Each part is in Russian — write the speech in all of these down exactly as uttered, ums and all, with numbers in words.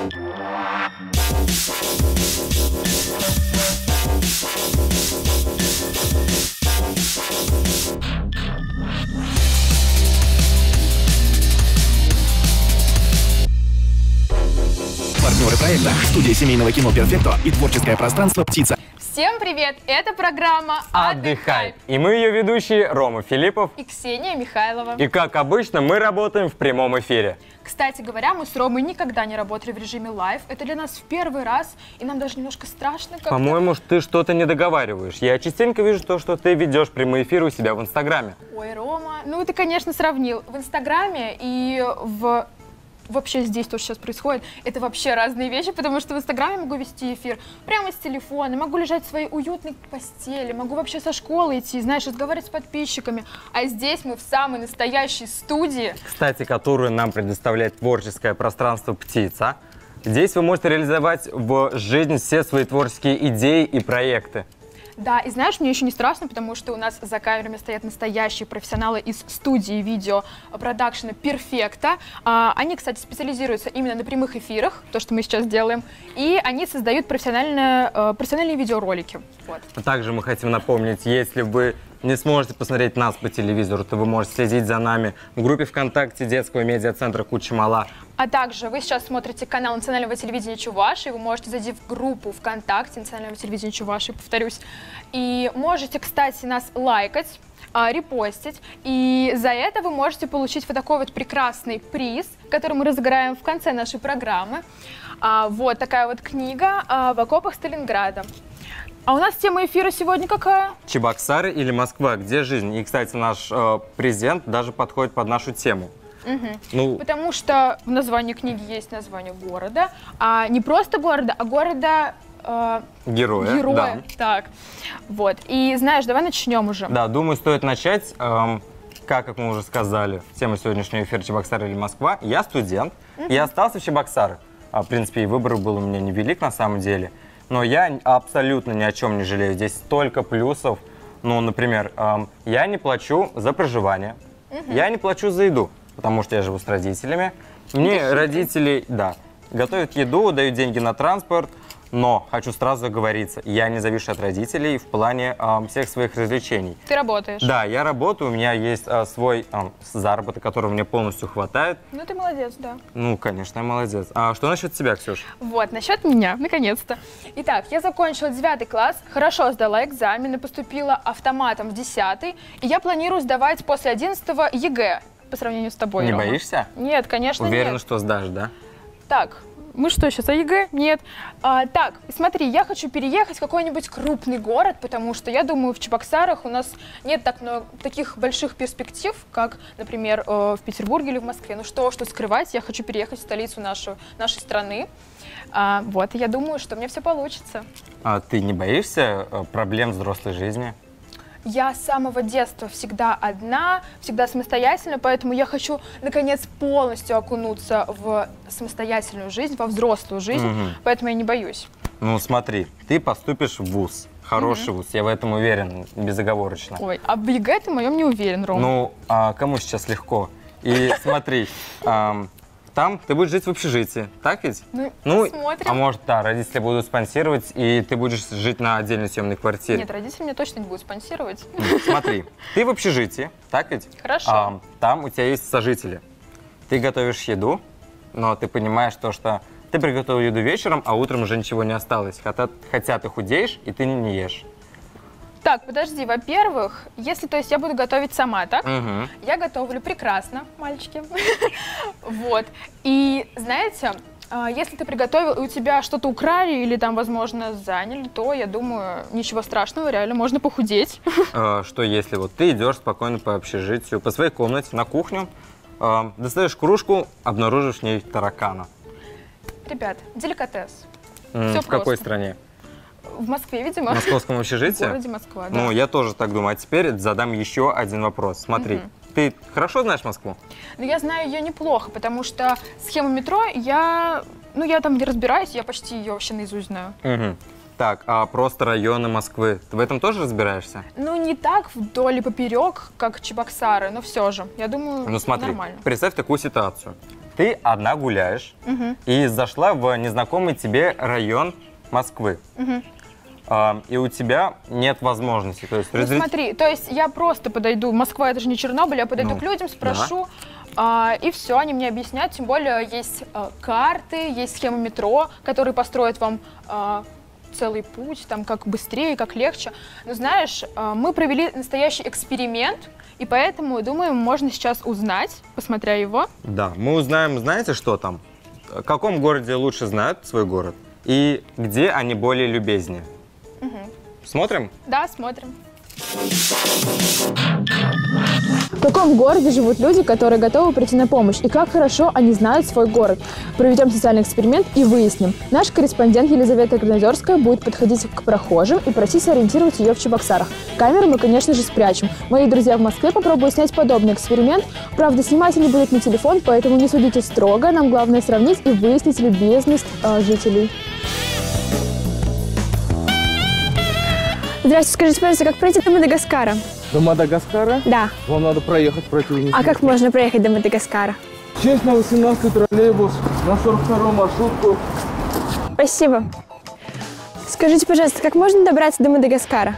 Партнеры проекта — студия семейного кино «Перфекто» и творческое пространство «Птица». Всем привет! Это программа «Отдыхай». И мы ее ведущие Рома Филиппов и Ксения Михайлова. И как обычно мы работаем в прямом эфире. Кстати говоря, мы с Ромой никогда не работали в режиме лайв. Это для нас в первый раз, и нам даже немножко страшно. По-моему, ты что-то не договариваешь. Я частенько вижу то, что ты ведешь прямые эфиры у себя в Инстаграме. Ой, Рома, ну ты, конечно, сравнил. В Инстаграме и в... Вообще здесь то, что сейчас происходит, это вообще разные вещи, потому что в Инстаграме могу вести эфир прямо с телефона, могу лежать в своей уютной постели, могу вообще со школы идти, знаешь, разговаривать с подписчиками. А здесь мы в самой настоящей студии. Кстати, которую нам предоставляет творческое пространство «Птица». Здесь вы можете реализовать в жизнь все свои творческие идеи и проекты. Да, и знаешь, мне еще не страшно, потому что у нас за камерами стоят настоящие профессионалы из студии видео-продакшена «Перфекто». А, они, кстати, специализируются именно на прямых эфирах, то, что мы сейчас делаем, и они создают профессиональные, э, профессиональные видеоролики. Вот. Также мы хотим напомнить, если вы не сможете посмотреть нас по телевизору, то вы можете следить за нами в группе ВКонтакте детского медиацентра «Куча-Мала». А также вы сейчас смотрите канал национального телевидения Чувашии, вы можете зайти в группу ВКонтакте национального телевидения Чувашии, повторюсь, и можете, кстати, нас лайкать, репостить, и за это вы можете получить вот такой вот прекрасный приз, который мы разыграем в конце нашей программы. Вот такая вот книга «В окопах Сталинграда». А у нас тема эфира сегодня какая? Чебоксары или Москва? Где жизнь? И, кстати, наш э, презент даже подходит под нашу тему. Угу. Ну... Потому что в названии книги есть название города, а не просто города, а города... Э, Героя. Героя, да. Так. Вот. И знаешь, давай начнем уже. Да, думаю, стоит начать. Эм, как, как мы уже сказали, тема сегодняшнего эфира «Чебоксары или Москва». Я студент, угу. я остался в Чебоксарах. А, в принципе, и выбор был у меня невелик на самом деле. Но я абсолютно ни о чем не жалею. Здесь столько плюсов. Ну, например, эм, я не плачу за проживание, угу. я не плачу за еду, потому что я живу с родителями. Мне родители, да, готовят еду, дают деньги на транспорт. Но хочу сразу оговориться, я не завишу от родителей в плане э, всех своих развлечений. Ты работаешь? Да, я работаю, у меня есть э, свой э, заработок, которого мне полностью хватает. Ну, ты молодец, да. Ну, конечно, я молодец. А что насчет тебя, Ксюш? Вот, насчет меня, наконец-то. Итак, я закончила девятый класс, хорошо сдала экзамены, поступила автоматом в десятый, и я планирую сдавать после одиннадцатого ЕГЭ по сравнению с тобой, Не Рома. боишься? Нет, конечно, Уверена, нет. что сдашь, да? Так. Мы что, сейчас о ЕГЭ? Нет. А, так, смотри, я хочу переехать в какой-нибудь крупный город, потому что я думаю, в Чебоксарах у нас нет так много, таких больших перспектив, как, например, э, в Петербурге или в Москве. Ну что, что скрывать, я хочу переехать в столицу нашу, нашей страны. А, вот, и я думаю, что мне все получится. А ты не боишься э, проблем взрослой жизни? Я с самого детства всегда одна, всегда самостоятельна, поэтому я хочу, наконец, полностью окунуться в самостоятельную жизнь, во взрослую жизнь, угу. поэтому я не боюсь. Ну, смотри, ты поступишь в вуз, хороший угу. вуз, я в этом уверен, безоговорочно. Ой, а в ЕГЭ ты в моем не уверен, Рома. Ну, а кому сейчас легко? И смотри, там ты будешь жить в общежитии, так ведь? Ну, ну посмотрим. А может, да, родители будут спонсировать, и ты будешь жить на отдельной съемной квартире. Нет, родители меня точно не будут спонсировать. Смотри, ты в общежитии, так ведь? Хорошо. А, там у тебя есть сожители. Ты готовишь еду, но ты понимаешь то, что ты приготовил еду вечером, а утром уже ничего не осталось. Хотя, хотя ты худеешь, и ты не ешь. Так, подожди, во-первых, если, то есть, я буду готовить сама, так? Угу. Я готовлю прекрасно, мальчики. Вот. И, знаете, если ты приготовил, и у тебя что-то украли или там, возможно, заняли, то, я думаю, ничего страшного, реально можно похудеть. Что если вот ты идешь спокойно по общежитию, по своей комнате, на кухню, достаешь кружку, обнаружишь в ней таракана? Ребят, деликатес. В какой стране? В Москве, видимо. В московском общежитии? В городе Москва, да. Ну, я тоже так думаю. А теперь задам еще один вопрос. Смотри, угу. ты хорошо знаешь Москву? Ну, я знаю ее неплохо, потому что схему метро я... Ну, я там не разбираюсь, я почти ее вообще наизусть знаю. Угу. Так, а просто районы Москвы, ты в этом тоже разбираешься? Ну, не так вдоль и поперек, как Чебоксары, но все же, я думаю, ну, смотри, нормально. Представь такую ситуацию. Ты ты одна гуляешь Мгм. и зашла в незнакомый тебе район Москвы. Мгм. А, и у тебя нет возможности. То есть, Ну разрез- смотри, то есть я просто подойду, Москва это же не Чернобыль, я подойду Ну, к людям, спрошу, а, и все, они мне объяснят, тем более есть а, карты, есть схемы метро, которые построят вам а, целый путь, там как быстрее, как легче. Но знаешь, а, мы провели настоящий эксперимент, и поэтому, думаю, можно сейчас узнать, посмотря его. Да, мы узнаем, знаете, что там? В каком городе лучше знают свой город и где они более любезнее. Смотрим? Да, смотрим. В каком городе живут люди, которые готовы прийти на помощь? И как хорошо они знают свой город? Проведем социальный эксперимент и выясним. Наш корреспондент Елизавета Гренадерская будет подходить к прохожим и просить сориентировать ее в Чебоксарах. Камеру мы, конечно же, спрячем. Мои друзья в Москве попробуют снять подобный эксперимент. Правда, снимать они будут на телефон, поэтому не судите строго. Нам главное сравнить и выяснить любезность э, жителей. Здравствуйте, скажите, пожалуйста, как пройти до Мадагаскара? До Мадагаскара? Да. Вам надо проехать против. А как можно проехать до Мадагаскара? Сесть на восемнадцатый троллейбус, на сорок вторую маршрутку. Спасибо. Скажите, пожалуйста, как можно добраться до Мадагаскара?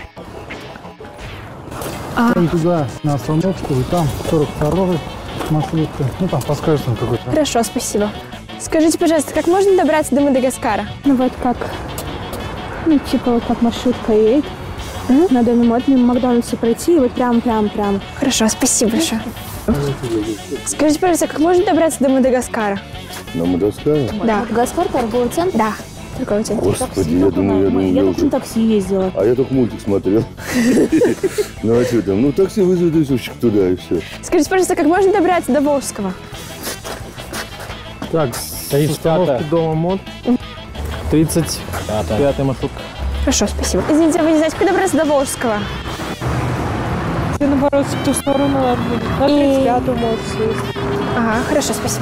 Там туда, на остановку, и там сорок второй маршрутка. Ну, там подскажешь там какой-то. Хорошо, спасибо. Скажите, пожалуйста, как можно добраться до Мадагаскара? Ну вот как, ну типа вот как маршрутка едет, mm-hmm. надо мимо, мимо Макдональдса пройти и вот прям-прям-прям. Хорошо, спасибо большое. Скажите, пожалуйста, как можно добраться до Мадагаскара? На Мадагаскаре? Да. Мадагаскар, торговый центр? Да, торговый центр. Господи, я думаю, я думаю, Я я только на уже... такси ездила. А я только мультик смотрел. Ну а что там? Ну такси вызовет и туда, и все. Скажите, пожалуйста, как можно добраться до Волжского? Так, тридцать пятая. Дома МОД. тридцать пятая маршрутка. Хорошо, спасибо. Извините, а вы не знаете, как добраться до Волжского? Наоборот, в ту сторону надо будет. На тридцать пятую можешь съесть. Ага, хорошо, спасибо.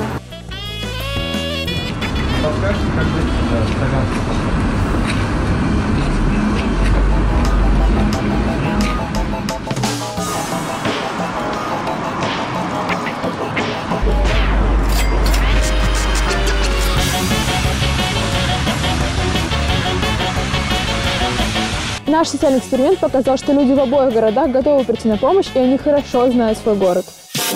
Наш социальный эксперимент показал, что люди в обоих городах готовы прийти на помощь, и они хорошо знают свой город.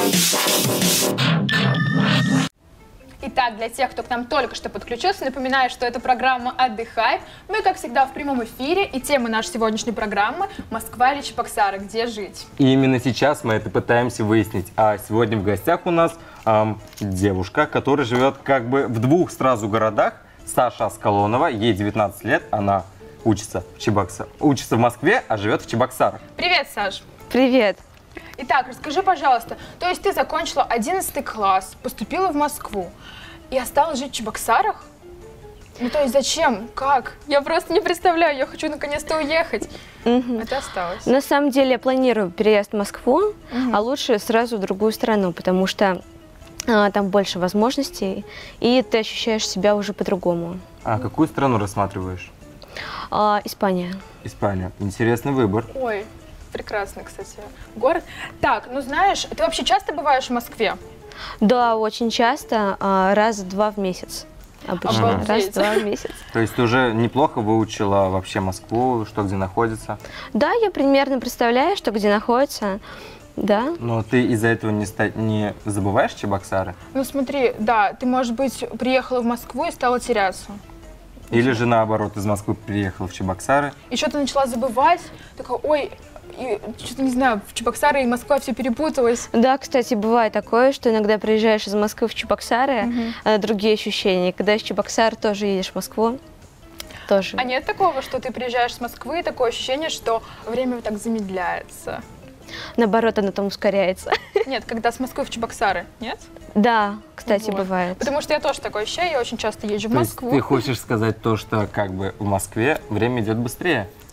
Итак, для тех, кто к нам только что подключился, напоминаю, что это программа «Отдыхай». Мы, как всегда, в прямом эфире, и тема нашей сегодняшней программы «Москва или Чебоксары? Где жить?». И именно сейчас мы это пытаемся выяснить. А сегодня в гостях у нас эм, девушка, которая живет как бы в двух сразу городах. Саша Аскалонова, ей девятнадцать лет, она учится в Чебоксарах, учится в Москве, а живет в Чебоксарах. Привет, Саш. Привет. Итак, расскажи, пожалуйста, то есть ты закончила одиннадцатый класс, поступила в Москву и осталась жить в Чебоксарах? Ну, то есть зачем? Как? Я просто не представляю, я хочу наконец-то уехать. Мгм. А ты осталась. На самом деле я планирую переезд в Москву, Мгм. а лучше сразу в другую страну, потому что а, там больше возможностей, и ты ощущаешь себя уже по-другому. А какую страну рассматриваешь? А, Испания. Испания. Интересный выбор. Ой, прекрасный, кстати, город. Так, ну знаешь, ты вообще часто бываешь в Москве? Да, очень часто, а, раз-два в месяц. Обычно Обалдеть. раз-два в месяц. То есть ты уже неплохо выучила вообще Москву, что где находится. Да, я примерно представляю, что где находится. Да. Но ты из-за этого не, ста- не забываешь Чебоксары? Ну смотри, да, ты, может быть, приехала в Москву и стала теряться. Или же наоборот, из Москвы приехала в Чебоксары? И что-то начала забывать, такая, ой, и что-то не знаю, в Чебоксары и Москва все перепуталось. Да, кстати, бывает такое, что иногда приезжаешь из Москвы в Чебоксары, Мгм. а, другие ощущения. Когда из Чебоксар тоже едешь в Москву, тоже. А нет такого, что ты приезжаешь с Москвы, и такое ощущение, что время так замедляется? Наоборот, оно там ускоряется. Нет, когда с Москвы в Чебоксары, нет? Да, кстати, Вот. бывает. Потому что я тоже такое ощущаю, я очень часто езжу в То есть Москву. ты хочешь сказать то, что как бы в Москве время идет быстрее?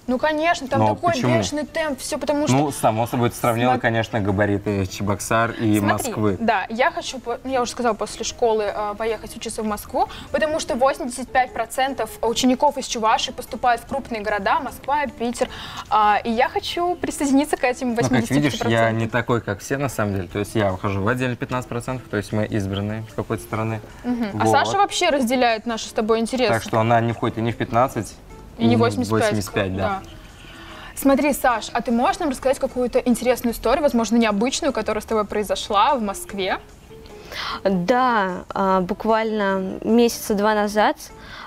Ну, конечно, там Но такой почему? бешеный темп, все потому что... Ну, само собой, ты сравнила, Смо- конечно, габариты Чебоксар и Смотри, Москвы. да, я хочу, по- ну, я уже сказала, после школы э, поехать учиться в Москву, потому что восемьдесят пять процентов учеников из Чувашии поступают в крупные города, Москва, Питер, а, и я хочу присоединиться к этим Ну, как восьмидесяти пяти видишь, процентам. я не такой, как все, на самом деле. То есть я ухожу в отделе пятнадцать процентов, то есть мы избранные с какой-то стороны. Мгм. А Вот. Саша вообще разделяет наши с тобой интересы. Так что она не входит и не в пятнадцать, И не восемьдесят пять. восемьдесят пять, да. Смотри, Саш, а ты можешь нам рассказать какую-то интересную историю, возможно, необычную, которая с тобой произошла в Москве? Да, а, буквально месяца два назад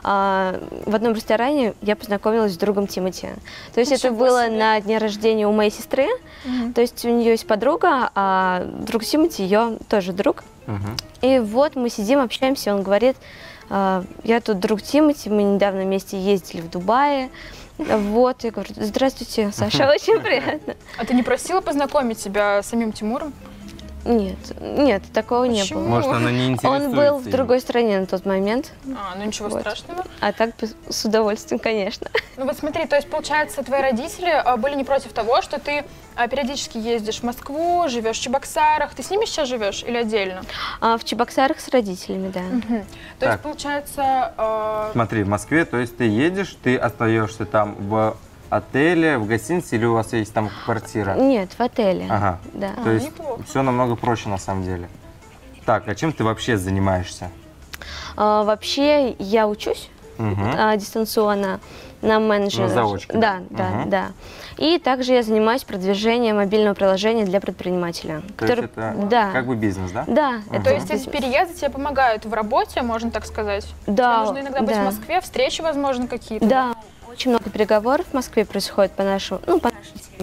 а, в одном ресторане я познакомилась с другом Тимати. То есть это Ничего было себе. на дне рождения у моей сестры. Мгм. То есть у нее есть подруга, а друг Тимати ее тоже друг. Мгм. И вот мы сидим, общаемся, он говорит, а, я тут друг Тимати, мы недавно вместе ездили в Дубае. Вот, я говорю, здравствуйте, Саша, очень приятно. А ты не просила познакомить тебя с самим Тимуром? Нет, нет, такого не Почему? было. Может, она не Он интересуется был в им. другой стране на тот момент. А, ну ничего Вот. страшного. А так бы с удовольствием, конечно. Ну вот смотри, то есть, получается, твои родители а, были не против того, что ты а, периодически ездишь в Москву, живешь в Чебоксарах. Ты с ними сейчас живешь или отдельно? А в Чебоксарах с родителями, да. Мгм. То Так. есть, получается... а, Смотри, в Москве, то есть ты едешь, ты остаешься там в отеле, в гостинице или у вас есть там квартира? Нет, в отеле. Ага. Да. То А, есть неплохо. все намного проще на самом деле. Так, а чем ты вообще занимаешься? А, вообще я учусь Мгм. а, дистанционно на менеджера. На заочке, Да, да? да, Мгм. да. И также я занимаюсь продвижением мобильного приложения для предпринимателя. То есть это да. как бы бизнес, да? Да, Мгм. То есть эти бизнес. переезды тебе помогают в работе, можно так сказать? Да, Тебе нужно иногда быть да. в Москве, встречи, возможно, какие-то? Да, очень много переговоров в Москве происходит по нашему, ну, по нашей теме.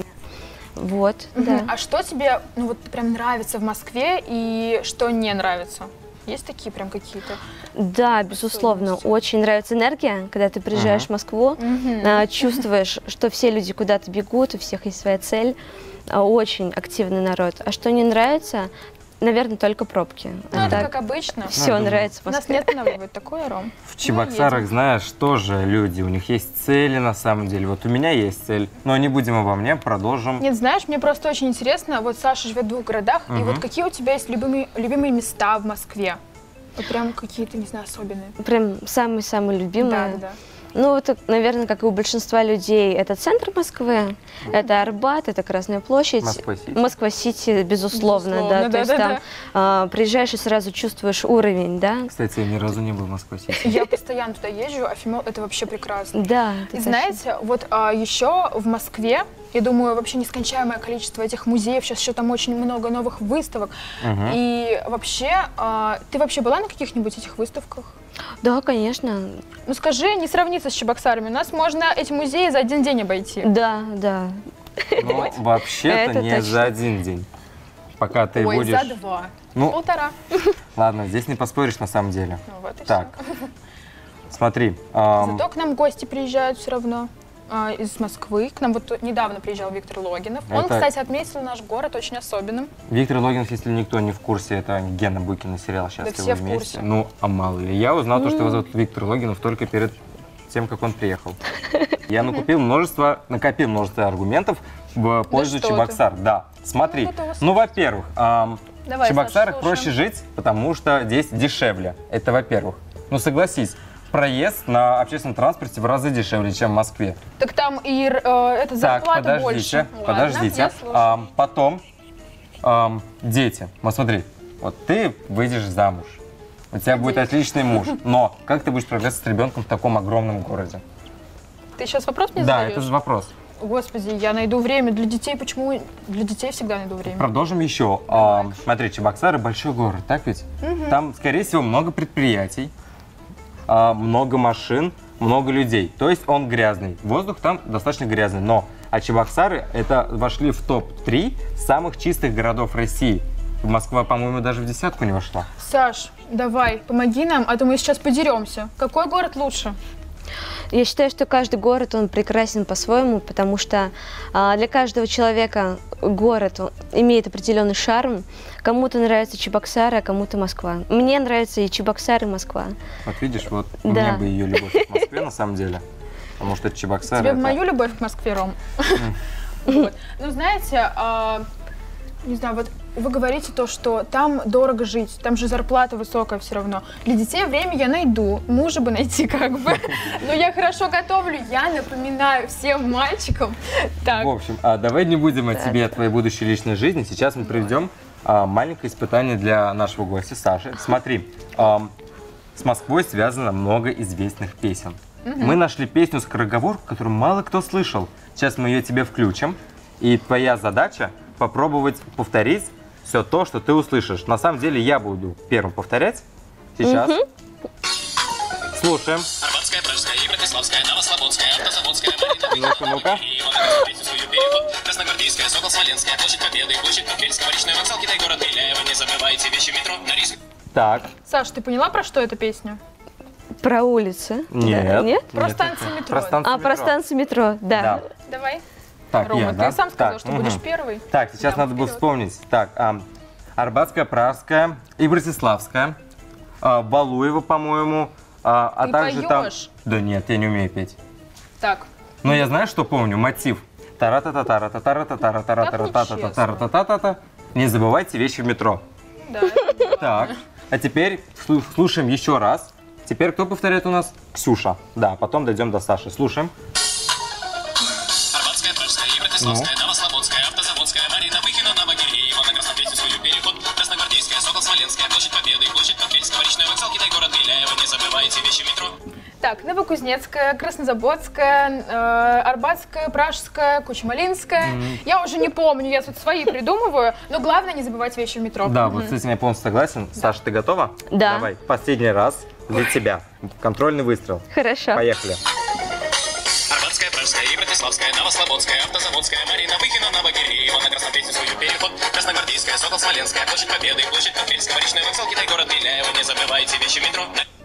Вот, Мгм. да. А что тебе, ну вот прям нравится в Москве и что не нравится? Есть такие прям какие-то? Да, безусловно, особенности? очень нравится энергия, когда ты приезжаешь Ага. в Москву, Мгм. а, чувствуешь, что все люди куда-то бегут, у всех есть своя цель, а, очень активный народ. А что не нравится, наверное, только пробки. Ну, это как обычно. Все Ну, нравится в Нас Москве. не останавливает такое, Ром. В Чебоксарах, знаешь, тоже люди, у них есть цели на самом деле. Вот у меня есть цель, но не будем обо мне, продолжим. Нет, знаешь, мне просто очень интересно, вот Саша живет в двух городах, и Мгм. вот какие у тебя есть любимые, любимые места в Москве? Вот прям какие-то, не знаю, особенные. Прям самые-самые любимые. Да, да, да. Ну, это, наверное, как и у большинства людей, это центр Москвы, это Арбат, это Красная площадь. Москва-Сити. Москва-Сити, безусловно, Безусловно, да. То да, есть да, там да. а, приезжаешь и сразу чувствуешь уровень, да. Кстати, я ни разу не был в Москве-Сити. Я постоянно туда езжу, а Фимел это вообще прекрасно. Да. И это знаете, вот а, еще в Москве, я думаю, вообще нескончаемое количество этих музеев, сейчас еще там очень много новых выставок. Мгм. И вообще, а, ты вообще была на каких-нибудь этих выставках? Да, конечно. Ну скажи, не сравнится с Чебоксарами, у нас можно эти музеи за один день обойти. Да, да. Ну, вообще-то Это не точно. за один день. Пока ты Ой, будешь... за два. Ну, Полтора. ладно, здесь не поспоришь на самом деле. Ну вот и Так, смотри. ам, Зато к нам гости приезжают все равно а, из Москвы. К нам вот тут недавно приезжал Виктор Логинов. Он, Это- кстати, отметил наш город очень особенным. Виктор Логинов, если никто не в курсе, это Гена Букина, сериал «Счастливы все в вместе». курсе. Ну, а мало ли. Я узнал то, что его зовут Виктор Логинов только перед тем, как он приехал. Я накупил множество, накопил множество аргументов в пользу что ты. Чебоксар. Да, смотри. Ну, это у вас- Ну, во-первых, ам, Давай, в Чебоксарах Саша, слушаем. проще жить, потому что здесь дешевле. Это во-первых. Ну, согласись, проезд на общественном транспорте в разы дешевле, чем в Москве. Так там и э, эта Так, зарплата подождите, больше. Ладно, подождите. я слушаю. Ам, потом, ам, дети. Вот смотри, вот ты выйдешь замуж, у тебя будет отличный муж, но как ты будешь справляться с ребенком в таком огромном городе? Ты сейчас вопрос мне Да, задаешь? это же вопрос. Господи, я найду время для детей. Почему для детей всегда найду время? Продолжим еще. Ам, смотри, Чебоксары большой город, так ведь? Там, скорее всего, много предприятий, а, много машин, много людей. То есть он грязный. Воздух там достаточно грязный. Но а Чебоксары это вошли в топ три самых чистых городов России. Москва, по-моему, даже в десятку не вошла. Саш, давай, помоги нам, а то мы сейчас подеремся. Какой город лучше? Я считаю, что каждый город, он прекрасен по-своему, потому что а, для каждого человека город он имеет определенный шарм. Кому-то нравится Чебоксары, а кому-то Москва. Мне нравится и Чебоксары, и Москва. Вот видишь, вот у Да. меня бы ее любовь к Москве на самом деле. Потому что это Чебоксары. Тебе это... мою любовь к Москве, Ром. Вот. Ну, знаете, а, не знаю, вот вы говорите то, что там дорого жить, там же зарплата высокая все равно. Для детей время я найду, мужа бы найти как бы. Но я хорошо готовлю, я напоминаю всем мальчикам. Так. В общем, а, давай не будем о тебе, о твоей будущей личной жизни. Сейчас мы проведем а, маленькое испытание для нашего гостя Саши. Смотри, а, с Москвой связано много известных песен. Угу. Мы нашли песню «Скороговорку», которую мало кто слышал. Сейчас мы ее тебе включим. И твоя задача попробовать повторить все то, что ты услышишь. На самом деле я буду первым повторять. Сейчас. Угу. Слушаем. Арбатская, Пражская, Братиславская, Новослободская, Автозаводская, Ну-ка, ну-ка. Красногвардейская, Сокол, Смоленская, Площадь Победы, Площадь Путильская, Речной вокзал, Китай, город Беляева. Не забывайте вещи метро на риск. Так. Саш, ты поняла, про что эта песня? Про улицы? Нет. Да. Нет? Про станцию метро. Про станцию а, метро. про станцию метро, да. Да. Давай. Так, Рома, я, ты да? сам сказал, так, что угу. будешь первый. Так, сейчас Прямо надо было вперед. вспомнить. Так, а, Арбатская, Пражская и Братиславская. А, Балуева, по-моему. А, а Ты также там... поешь? Да нет, я не умею петь. Так. Но я знаю, что помню. Мотив. Тара-та-та-тара-та-тара-та-тара-та-тара-та-та-та-та-та-та. Не забывайте вещи в метро. Да. Так, а теперь слу- слушаем еще раз. Теперь кто повторяет у нас? Ксюша. Да, потом дойдем до Саши. Слушаем. Арбатская, Пражская, Братиславская, Новослободская, Автозаводская, Марина Выхина, Новогиреева, на Краснопресненскую переход, Красногвардейская, Сокол, Смоленская, Площадь Победы, Площадь Путильская, Речной вокзал, Китай, город Беляева. Не забывайте вещи метро. Так, Новокузнецкая, Краснозаводская, э, Арбатская, Пражская, Кучмалинская. Mm-hmm. Я уже не помню, я тут свои придумываю, но главное не забывать вещи в метро. Да, mm-hmm. вот с этим я полностью согласен. Да. Саша, ты готова? Да. Давай, последний раз для тебя. Контрольный выстрел. Хорошо. Поехали. Арбатская, Пражская, Братиславская, Новослободская, Автозаводская, Марина Выхина, Новогиреева, на Краснопресненскую переход, Красногвардейская, Сокол, Смоленская, Площадь Победы, Площадь Путильская, Речной вокзал, Китай, город Беляева. Не забывайте вещи метро.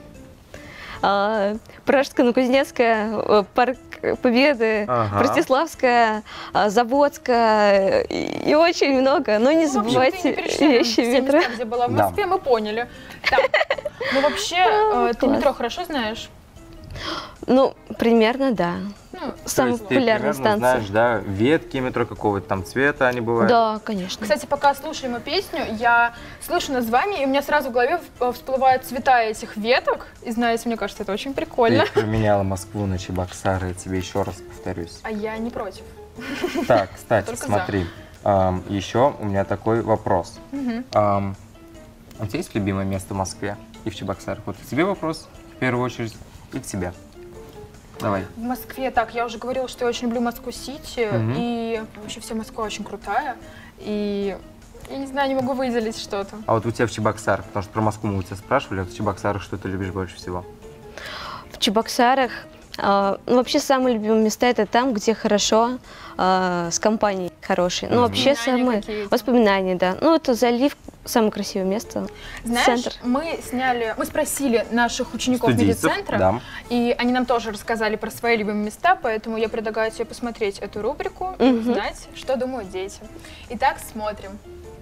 А, Пражская, Новокузнецкая, Парк Победы, Ага. Братиславская, а, Заводская и, и очень много. Но не Ну, забывайте вещи все метро. места, где была в Да. Москве, мы поняли. Так, ну вообще, э, ты класс. метро хорошо знаешь? Ну, примерно, да. Ну, Самая То есть ты популярная примерно станция. знаешь, да, ветки метро какого-то там цвета они бывают? Да, конечно. Кстати, пока слушаем эту песню, я слышу название, и у меня сразу в голове в- всплывают цвета этих веток. И знаете, мне кажется, это очень прикольно. Ты променяла Москву на Чебоксары, я тебе еще раз повторюсь. А я не против. Так, кстати, Только за. смотри, ам, еще у меня такой вопрос. Мгм. Ам, у тебя есть любимое место в Москве и в Чебоксарах? Вот к тебе вопрос, в первую очередь, и к тебе. Давай. В Москве, так, я уже говорила, что я очень люблю Москву-Сити, Мгм. и вообще вся Москва очень крутая, и я не знаю, не могу выделить что-то. А вот у тебя в Чебоксарах, потому что про Москву мы у тебя спрашивали, а в Чебоксарах что ты любишь больше всего? В Чебоксарах а, ну, вообще самые любимые места это там, где хорошо, а, с компанией хорошей. Ну, вообще Воспоминания самые какие-то. воспоминания, да. Ну, это залив, самое красивое место. Знаешь, Центр. мы сняли, мы спросили наших учеников Студийцев, медицентра, да. и они нам тоже рассказали про свои любимые места, поэтому я предлагаю тебе посмотреть эту рубрику и Мгм. узнать, что думают дети. Итак, смотрим.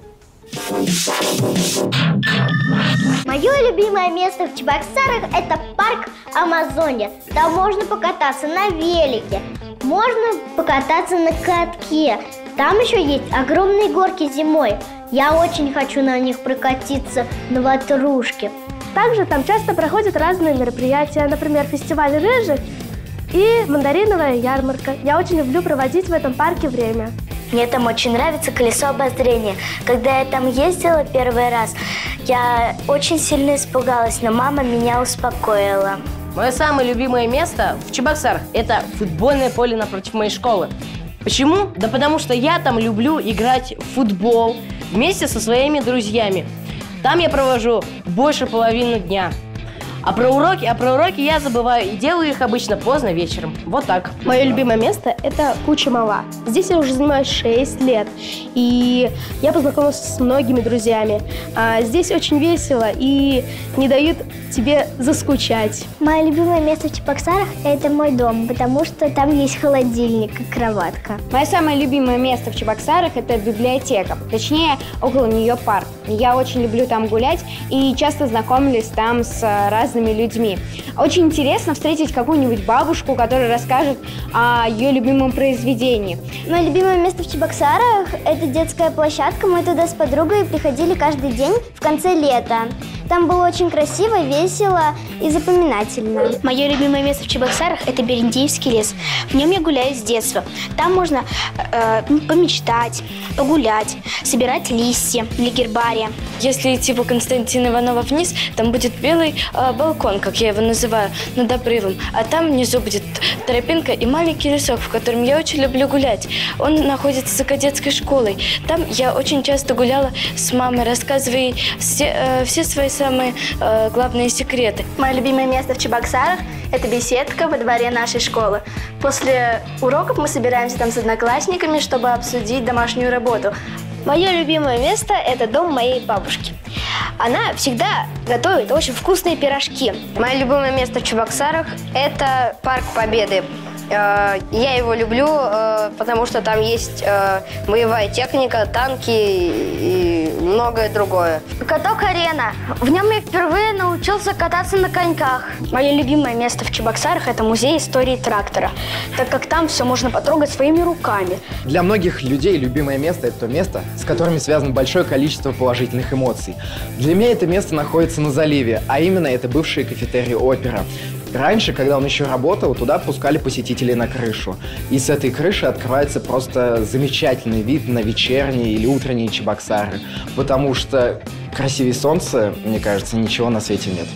Мое любимое место в Чебоксарах – это парк Амазония. Там можно покататься на велике, можно покататься на катке. Там еще есть огромные горки зимой. Я очень хочу на них прокатиться на ватрушке. Также там часто проходят разные мероприятия, например, фестиваль рыжих и мандариновая ярмарка. Я очень люблю проводить в этом парке время. Мне там очень нравится колесо обозрения. Когда я там ездила первый раз, я очень сильно испугалась, но мама меня успокоила. Мое самое любимое место в Чебоксарах – это футбольное поле напротив моей школы. Почему? Да потому что я там люблю играть в футбол вместе со своими друзьями. Там я провожу больше половины дня. А про уроки, а про уроки я забываю и делаю их обычно поздно вечером. Вот так. Мое любимое место – это Куча-Мала. Здесь я уже занимаюсь шесть лет, и я познакомилась с многими друзьями. А здесь очень весело и не дают тебе заскучать. Мое любимое место в Чебоксарах – это мой дом, потому что там есть холодильник и кроватка. Мое самое любимое место в Чебоксарах – это библиотека, точнее, около нее парк. Я очень люблю там гулять и часто знакомлюсь там с разными разными людьми. Очень интересно встретить какую-нибудь бабушку, которая расскажет о ее любимом произведении. Мое любимое место в Чебоксарах – это детская площадка. Мы туда с подругой приходили каждый день в конце лета. Там было очень красиво, весело и запоминательно. Мое любимое место в Чебоксарах – это Берендеевский лес. В нем я гуляю с детства. Там можно э, помечтать, погулять, собирать листья для гербария. Если идти по Константина Иванова вниз, там будет белый э, балкон, как я его называю, над обрывом. А там внизу будет тропинка и маленький лесок, в котором я очень люблю гулять. Он находится за кадетской школой. Там я очень часто гуляла с мамой, рассказывая ей все, э, все свои самые э, главные секреты. Мое любимое место в Чебоксарах – это беседка во дворе нашей школы. После уроков мы собираемся там с одноклассниками, чтобы обсудить домашнюю работу. Мое любимое место – это дом моей бабушки. Она всегда готовит очень вкусные пирожки. Мое любимое место в Чебоксарах – это парк Победы. Я его люблю, потому что там есть боевая техника, танки и многое другое. Каток-арена. В нем я впервые научился кататься на коньках. Мое любимое место в Чебоксарах – это музей истории трактора, так как там все можно потрогать своими руками. Для многих людей любимое место – это то место, с которыми связано большое количество положительных эмоций. Для меня это место находится на заливе, а именно это бывший кафетерий «Опера». Раньше, когда он еще работал, туда пускали посетителей на крышу. И с этой крыши открывается просто замечательный вид на вечерние или утренние Чебоксары. Потому что красивее солнца, мне кажется, ничего на свете нет.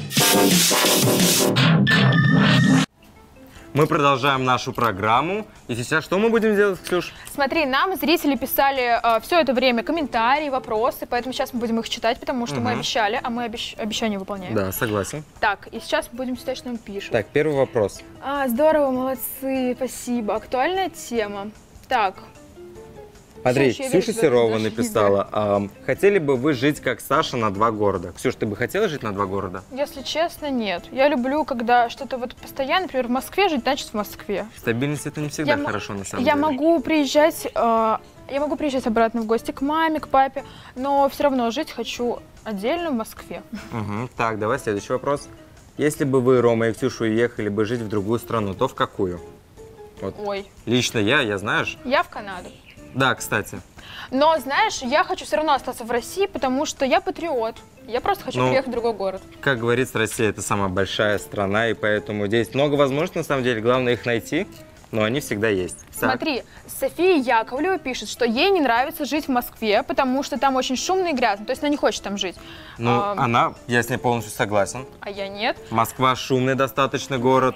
Мы продолжаем нашу программу. И сейчас что мы будем делать, Ксюш? Смотри, нам зрители писали э, все это время комментарии, вопросы, поэтому сейчас мы будем их читать, потому что угу. мы обещали, а мы обещ... обещания выполняем. Да, согласен. Так, и сейчас мы будем читать, что нам пишут. Так, первый вопрос. А, здорово, молодцы, спасибо. Актуальная тема. Так. Смотри, Ксюша, Ксюша Серова написала, а, хотели бы вы жить как Саша на два города? Ксюш, ты бы хотела жить на два города? Если честно, нет. Я люблю, когда что-то вот постоянно, например, в Москве жить, значит в Москве. Стабильность это не всегда я хорошо, на самом я деле. Я могу приезжать, э, я могу приезжать обратно в гости к маме, к папе, но все равно жить хочу отдельно в Москве. Угу. Так, давай следующий вопрос. Если бы вы, Рома и Ксюша, уехали бы жить в другую страну, то в какую? Вот. Ой. Лично я, я знаешь? Я в Канаду. Да, кстати. Но, знаешь, я хочу все равно остаться в России, потому что я патриот. Я просто хочу ну, приехать в другой город. Как говорится, Россия – это самая большая страна, и поэтому здесь много возможностей, на самом деле. Главное их найти, но они всегда есть. Смотри, София Яковлева пишет, что ей не нравится жить в Москве, потому что там очень шумно и грязно. То есть она не хочет там жить. Ну, а, она, я с ней полностью согласен. А я нет. Москва – шумный достаточно город,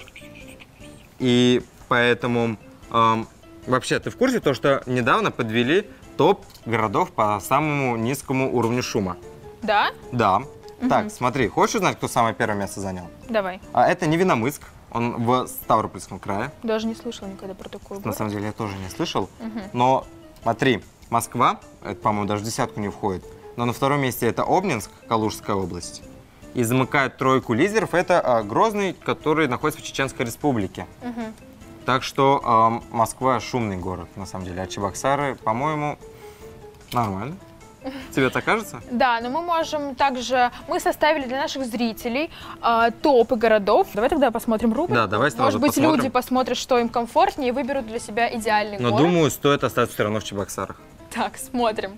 и поэтому… Эм, вообще, ты в курсе то, что недавно подвели топ городов по самому низкому уровню шума? Да? Да. Угу. Так, смотри, хочешь узнать, кто самое первое место занял? Давай. А это Невиномысск, он в Ставропольском крае. Даже не слышала никогда про такой город. На самом деле я тоже не слышал. Угу. Но смотри, Москва, это, по-моему, даже в десятку не входит, но на втором месте это Обнинск, Калужская область. И замыкает тройку лидеров это а, Грозный, который находится в Чеченской Республике. Угу. Так что э, Москва шумный город, на самом деле. А Чебоксары, по-моему, нормально. Тебе так кажется? Да, но мы можем также... Мы составили для наших зрителей э, топы городов. Давай тогда посмотрим рубрику. Да, давай сразу Может быть, посмотрим. люди посмотрят, что им комфортнее, и выберут для себя идеальный но город. Но думаю, стоит остаться все равно в Чебоксарах. Так, смотрим.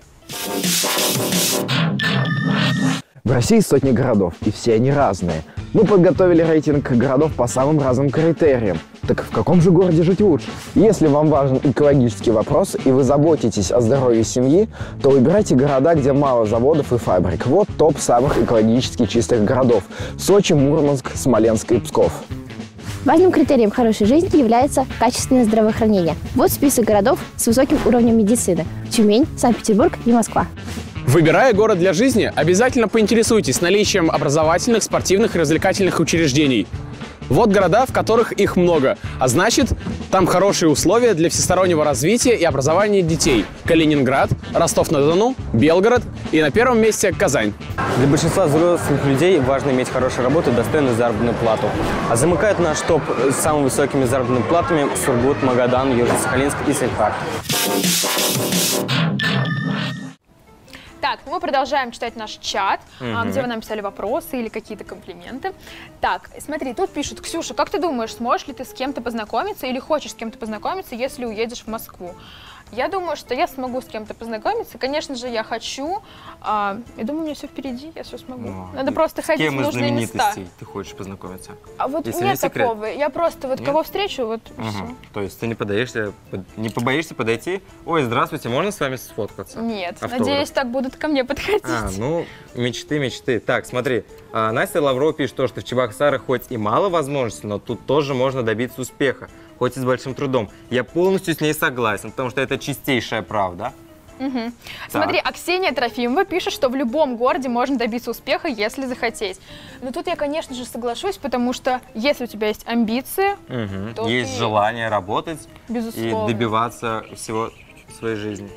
В России сотни городов, и все они разные. Мы подготовили рейтинг городов по самым разным критериям. Так в каком же городе жить лучше? Если вам важен экологический вопрос, и вы заботитесь о здоровье семьи, то выбирайте города, где мало заводов и фабрик. Вот топ самых экологически чистых городов. Сочи, Мурманск, Смоленск и Псков. Важным критерием хорошей жизни является качественное здравоохранение. Вот список городов с высоким уровнем медицины. Тюмень, Санкт-Петербург и Москва. Выбирая город для жизни, обязательно поинтересуйтесь наличием образовательных, спортивных и развлекательных учреждений. Вот города, в которых их много, а значит, там хорошие условия для всестороннего развития и образования детей. Калининград, Ростов-на-Дону, Белгород и на первом месте Казань. Для большинства взрослых людей важно иметь хорошую работу и достойную заработную плату. А замыкает наш топ с самыми высокими заработными платами Сургут, Магадан, Южно-Сахалинск и Сальхард. Так, мы продолжаем читать наш чат, Мгм. где вы нам писали вопросы или какие-то комплименты. Так, смотри, тут пишут: Ксюша, как ты думаешь, сможешь ли ты с кем-то познакомиться или хочешь с кем-то познакомиться, если уедешь в Москву? Я думаю, что я смогу с кем-то познакомиться. Конечно же, я хочу. А, я думаю, у меня все впереди, я все смогу. Ну, Надо просто с ходить кем в из нужные места. знаменитостей ты хочешь познакомиться? А вот Если нет не секрет. такого. Я просто вот Нет? кого встречу, вот и Мгм. всё. То есть ты не подаешься, под- не побоишься подойти? Ой, здравствуйте, можно с вами сфоткаться? Нет, Автограф. надеюсь, так будут ко мне подходить. А, ну, мечты, мечты. Так, смотри, а, Настя Лаврова пишет то, что в Чебоксарах хоть и мало возможностей, но тут тоже можно добиться успеха, хоть и с большим трудом. Я полностью с ней согласен, потому что это чистейшая правда. Мгм. Смотри, а Ксения Трофимова пишет, что в любом городе можно добиться успеха, если захотеть. Но тут я, конечно же, соглашусь, потому что если у тебя есть амбиции, Мгм. то Есть ты- желание работать Безусловно. и добиваться всего в своей жизни.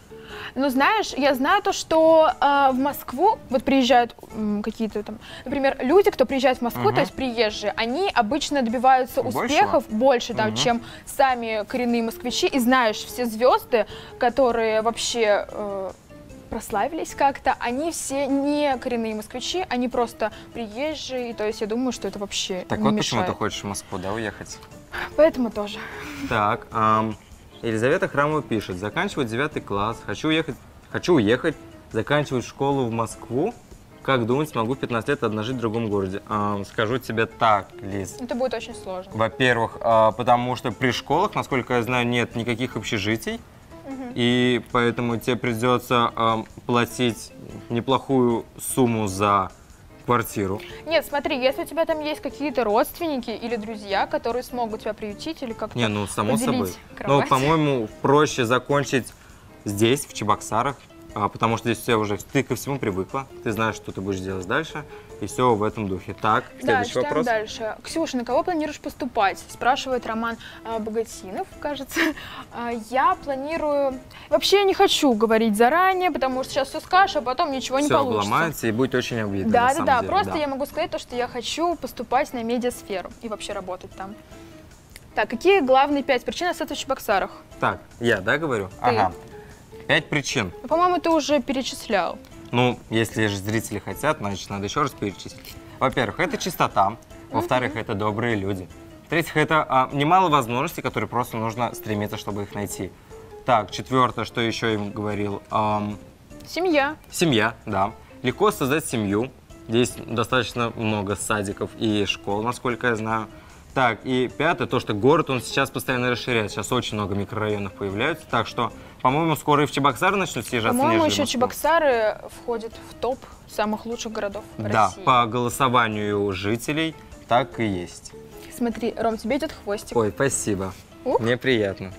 ну, знаешь, я знаю то, что э, в Москву вот приезжают м, какие-то там, например, люди, кто приезжает в Москву, Мгм. то есть приезжие, они обычно добиваются Большего? успехов больше, там, Мгм. чем сами коренные москвичи. И знаешь, все звезды, которые вообще э, прославились как-то, они все не коренные москвичи, они просто приезжие, и то есть я думаю, что это вообще Так не вот почему мешает. ты хочешь в Москву, да, уехать? Поэтому тоже. Так, ам, Елизавета Храмова пишет: заканчивать девятый класс, хочу уехать, хочу уехать, заканчивать школу в Москву. Как думать, смогу в пятнадцать лет одна жить в другом городе? Ам, скажу тебе так, Лиз. Это будет очень сложно. Во-первых, а, потому что при школах, насколько я знаю, нет никаких общежитий, Мгм. и поэтому тебе придется ам, платить неплохую сумму за квартиру. Нет, смотри, если у тебя там есть какие-то родственники или друзья, которые смогут тебя приютить или как-то Не, ну само поделить собой. кровать. Ну, по-моему, проще закончить здесь, в Чебоксарах, а, потому что здесь все уже, ты ко всему привыкла, ты знаешь, что ты будешь делать дальше, и все в этом духе. Так, Да, следующий читаем вопрос. дальше. Ксюша, на кого планируешь поступать? Спрашивает Роман а, Богатинов, кажется. А, я планирую... Вообще я не хочу говорить заранее, потому что сейчас все скажешь, а потом ничего не Все получится. обломается и будет очень обидно. на Да, да, самом да. деле, Просто да. я могу сказать то, что я хочу поступать на медиасферу и вообще работать там. Так, какие главные пять причин отсутствия в Чебоксарах? Так, я, да, говорю? Ага. Пять причин. Ну, по-моему, ты уже перечислял. Ну, если же зрители хотят, значит, надо еще раз перечислить. Во-первых, это чистота. Во-вторых, это добрые люди. В-третьих, это а, немало возможностей, которые просто нужно стремиться, чтобы их найти. Так, четвертое, что еще я им говорил. Ам, Семья. Семья, да. Легко создать семью. Здесь достаточно много садиков и школ, насколько я знаю. Так, и пятое, то, что город, он сейчас постоянно расширяется. Сейчас очень много микрорайонов появляются. Так что, по-моему, скоро и в Чебоксары начнут съезжаться. По-моему, нежели еще Москва. Чебоксары входят в топ самых лучших городов Да, России. по голосованию жителей так и есть. Смотри, Ром, тебе идет хвостик. Ой, спасибо. Ух. Мне приятно.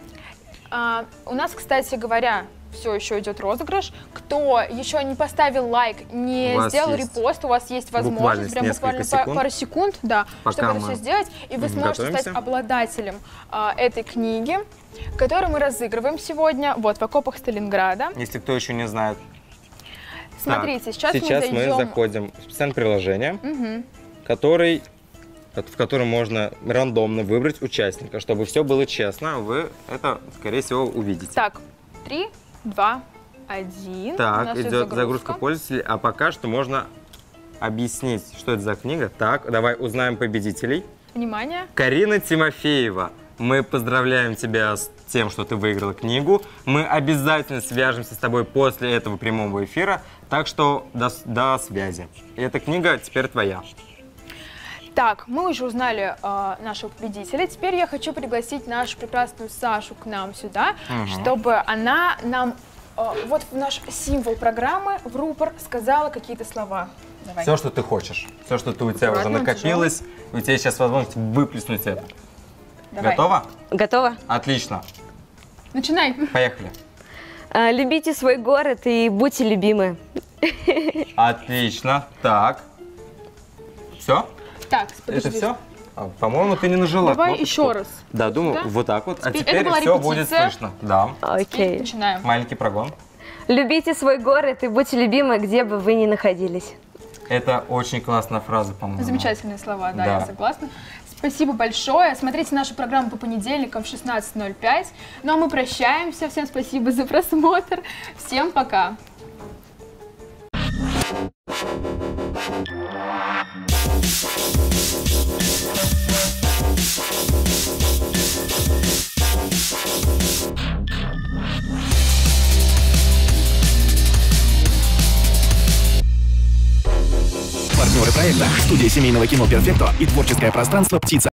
А, у нас, кстати говоря, все еще идет розыгрыш. Кто еще не поставил лайк, не У вас сделал есть репост, у вас есть буквально возможность, прям несколько буквально па- секунд. пару секунд, да, Пока чтобы это мы все сделать, и вы Мгм, сможете готовимся. стать обладателем а, этой книги, которую мы разыгрываем сегодня, вот, в окопах Сталинграда. Если кто еще не знает. Смотрите, Так, сейчас, сейчас мы мы, зайдем... заходим в специальное приложение, Мгм. который, в котором можно рандомно выбрать участника. Чтобы все было честно, вы это, скорее всего, увидите. Так, три, два, один. У Так, нас идет загрузка пользователей, а пока что можно объяснить, что это за книга. Так, давай узнаем победителей. Внимание. Карина Тимофеева, мы поздравляем тебя с тем, что ты выиграла книгу. Мы обязательно свяжемся с тобой после этого прямого эфира, так что до, до связи. И эта книга теперь твоя. Так, мы уже узнали э, нашего победителя. Теперь я хочу пригласить нашу прекрасную Сашу к нам сюда, Мгм. чтобы она нам э, вот в наш символ программы, в рупор, сказала какие-то слова. Давай. Все, что ты хочешь, все, что ты, у тебя Аккуратно, уже накопилось, у тебя сейчас возможность выплеснуть это. Давай. Готова? Готова? Отлично. Начинай. Поехали. А, любите свой город и будьте любимы. Отлично. Так. Все? Так, подожди. Это все? А, по-моему, ты не нажала. Давай кнопочку. еще раз. Да, думаю, Сюда? вот так вот. А Теперь- теперь это была все будет репетиция. слышно. Да. Окей. Начинаем. Маленький прогон. Любите свой город и будьте любимы, где бы вы ни находились. Это очень классная фраза, по-моему. Замечательные слова, да, Да. я согласна. Спасибо большое. Смотрите нашу программу по понедельникам в шестнадцать ноль пять. Ну а мы прощаемся. Всем спасибо за просмотр. Всем пока. Партнеры проекта — студия семейного кино «Перфекто» и творческое пространство «Птица».